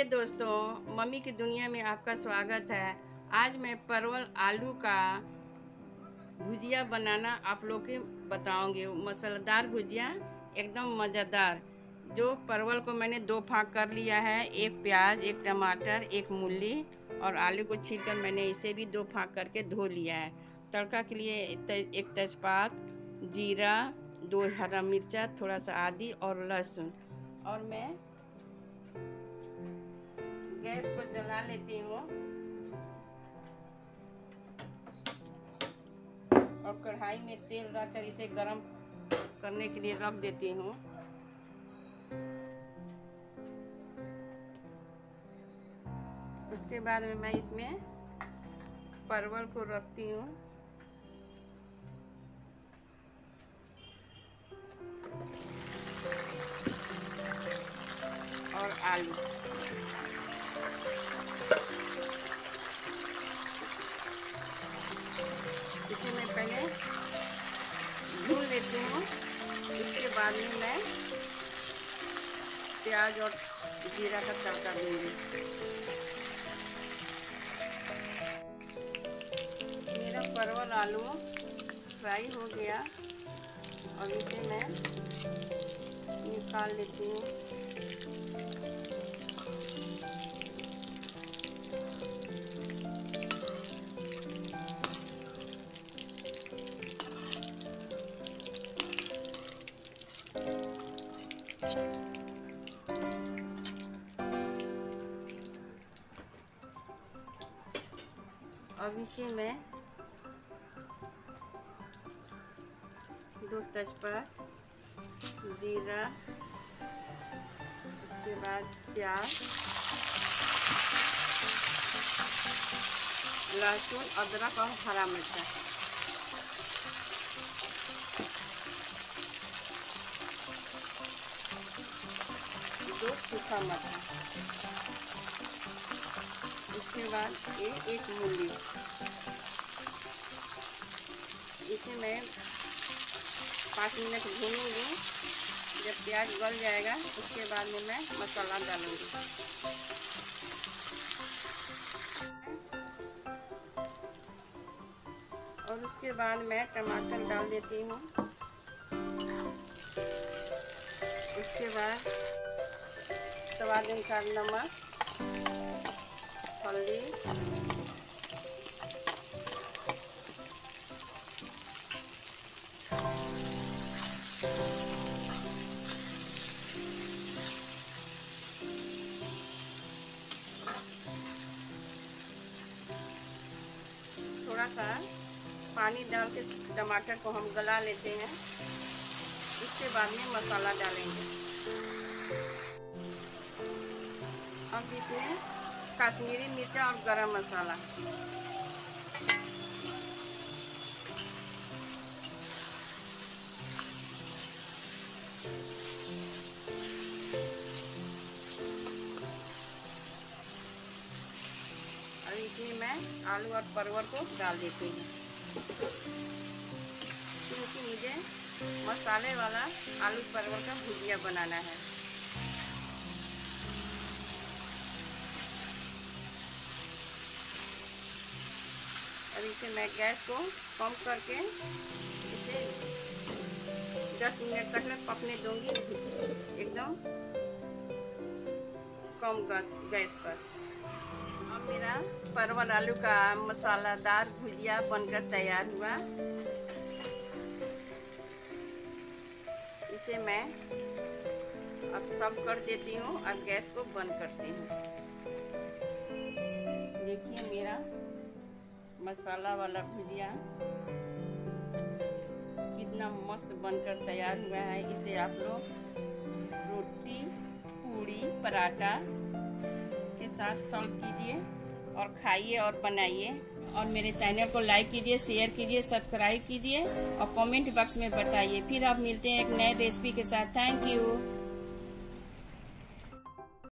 दोस्तों, मम्मी की दुनिया में आपका स्वागत है। आज मैं परवल आलू का भुजिया बनाना आप लोग के बताऊंगी। मसालेदार भुजिया, एकदम मज़ेदार। जो परवल को मैंने 2 फाँक कर लिया है, एक प्याज, एक टमाटर, एक मूली और आलू को छीलकर मैंने इसे भी 2 फाँक करके धो लिया है। तड़का के लिए एक तेजपात, जीरा, 2 हरा मिर्चा, थोड़ा सा आदि और लहसुन। और मैं गैस को जला लेती हूँ और कढ़ाई में तेल रखकर इसे गरम करने के लिए रख देती हूँ। उसके बाद में मैं इसमें परवल को रखती हूँ और आलू। इसे मैं पहले भून लेती हूँ। इसके बाद में मैं प्याज और जीरा का तड़का दूंगी। मेरा परवल आलू फ्राई हो गया और इसे मैं निकाल लेती हूँ। अब इसे मैं 2 तेजपात, जीरा, उसके बाद प्याज, लहसुन, अदरक और हरा मिर्चा, दो सूखा मरचा, उसके बाद एक मूली। इसे मैं 5 मिनट भूनूंगी। जब प्याज गल जाएगा उसके बाद में मैं मसाला डालूंगी। और उसके बाद मैं टमाटर डाल देती हूँ। उसके बाद स्वाद अनुसार नमक, हल्दी, थोड़ा सा पानी डाल के टमाटर को हम गला लेते हैं। उसके बाद में मसाला डालेंगे। अब इसमें कश्मीरी मिर्चा और गरम मसाला, और इसमें मैं आलू और परवल को डाल देती हूँ, क्योंकि मुझे मसाले वाला आलू परवल का भुजिया बनाना है। अब इसे मैं गैस को कम करके इसे 10 मिनट तक पकने दूंगी, एकदम कम गैस पर। अब मेरा परवल आलू का मसालेदार भुजिया बनकर तैयार हुआ। इसे मैं अब सर्व कर देती हूँ और गैस को बंद करती हूँ। देखिए मेरा मसाला वाला भुजिया कितना मस्त बनकर तैयार हुआ है। इसे आप लोग रोटी, पूड़ी, पराठा के साथ सर्व कीजिए और खाइए और बनाइए। और मेरे चैनल को लाइक कीजिए, शेयर कीजिए, सब्सक्राइब कीजिए और कमेंट बॉक्स में बताइए। फिर आप मिलते हैं एक नए रेसिपी के साथ। Thank you.